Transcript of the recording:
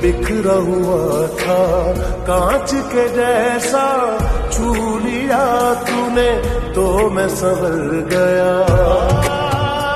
बिखरा हुआ था कांच के जैसा, छू लिया तूने तो मैं संवर गया।